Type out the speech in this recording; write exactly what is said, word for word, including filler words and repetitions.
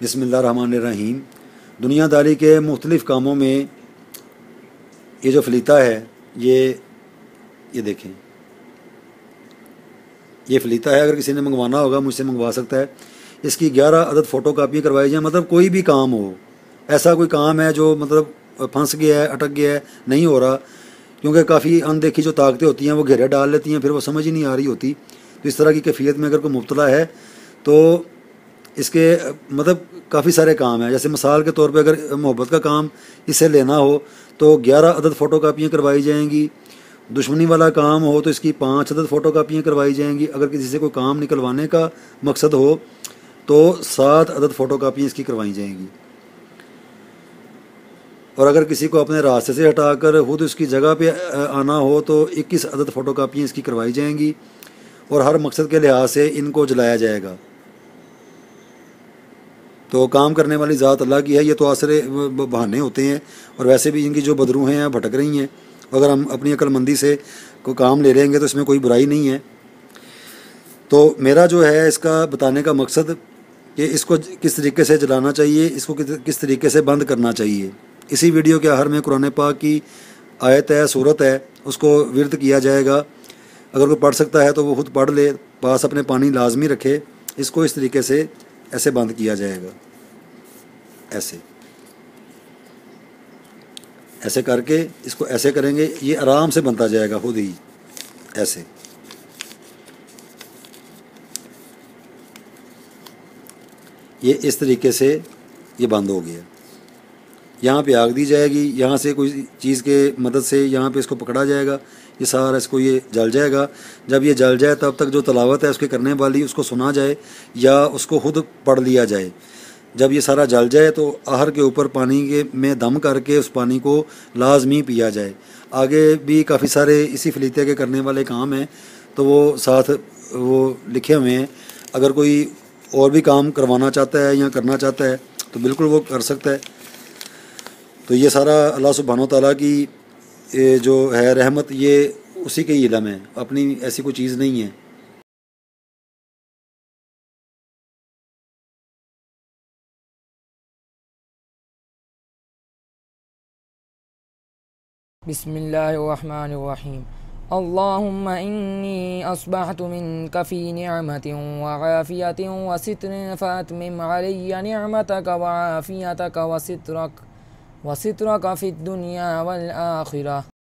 بسم اللہ الرحمن الرحیم۔ دنیا داری کے مختلف کاموں میں یہ جو فلیتا ہے یہ یہ دیکھیں، یہ فلیتا ہے۔ اگر کسی نے منگوانا ہوگا مجھ سے منگوا سکتا ہے۔ اس کی گیارہ عدد فوٹو کاپیاں کروائی جائیں، مطلب کوئی بھی کام ہو، ایسا کوئی کام ہے جو مطلب پھنس گیا ہے، اٹک گیا ہے، نہیں ہو رہا، کیونکہ کافی اندیکھی جو طاقتیں ہوتی ہیں وہ گھیرے ڈال لیتی ہیں، پھر وہ سمجھ ہی نہیں آ رہی ہوتی۔ تو اس طرح کی کیفیت میں اگر کوئی مبتلا ہے تو اس کے مطلب کافی سارے کام ہیں۔ جیسے مثال کے طور پہ اگر محبت کا کام اسے لینا ہو تو گیارہ عدد فوٹو کاپیاں کروائی جائیں گی۔ دشمنی والا کام ہو تو اس کی پانچ عدد فوٹو کاپیاں کروائی جائیں گی۔ اگر کسی سے کوئی کام نکلوانے کا مقصد ہو تو سات عدد فوٹو کاپیاں اس کی کروائی جائیں گی۔ اور اگر کسی کو اپنے راستے سے ہٹا کر خود اس کی جگہ پہ آنا ہو تو اکیس عدد فوٹو کاپیاں اس کی کروائی جائیں گی، اور ہر مقصد کے لحاظ سے ان کو جلایا جائے گا۔ تو کام کرنے والی ذات اللہ کی ہے، یہ تو آسرے بہانے ہوتے ہیں، اور ویسے بھی ان کی جو بدروہیں ہیں بھٹک رہی ہیں۔ اگر ہم اپنی عقل مندی سے کوئی کام لے لیں گے تو اس میں کوئی برائی نہیں ہے۔ تو میرا جو ہے اس کا بتانے کا مقصد کہ اس کو کس طریقے سے جلانا چاہیے، اس کو کس طریقے سے بند کرنا چاہیے۔ اسی ویڈیو کے آخر میں قرآن پاک کی آیت ہے، سورت ہے، اس کو ورد کیا جائے گا۔ اگر کوئی پڑھ سکتا ہے تو وہ خود پڑھ لے، پاس اپنے پانی لازمی رکھے۔ اس کو اس طریقے سے ایسے بند کیا جائے گا، ایسے ایسے کر کے اس کو ایسے کریں گے، یہ آرام سے بنتا جائے گا خود ہی، ایسے۔ یہ اس طریقے سے یہ بند ہو گیا۔ یہاں پہ آگ دی جائے گی، یہاں سے کوئی چیز کے مدد سے یہاں پہ اس کو پکڑا جائے گا، یہ سارا اس کو یہ جل جائے گا۔ جب یہ جل جائے تب تک جو تلاوت ہے اس کے کرنے والی اس کو سنا جائے یا اس کو خود پڑھ لیا جائے۔ جب یہ سارا جل جائے تو آہر کے اوپر پانی کے میں دم کر کے اس پانی کو لازمی پیا جائے۔ آگے بھی کافی سارے اسی فلیتے کے کرنے والے کام ہیں، تو وہ ساتھ وہ لکھے ہوئے ہیں۔ اگر کوئی اور بھی کام کروانا چاہتا ہے یا کرنا چاہتا ہے تو بالکل وہ کر سکتا ہے۔ تو یہ سارا اللہ سبحانہ و تعالیٰ کی جو ہے رحمت، یہ اسی کے ہی علم ہے، اپنی ایسی کوئی چیز نہیں ہے۔ بسم اللہ الرحمن الرحیم۔ اللہم انی اصبحت منک فی نعمت وعافیت وستر فاتمم علی نعمتک وعافیتک وسترک وسترک فی الدنیا والآخرہ۔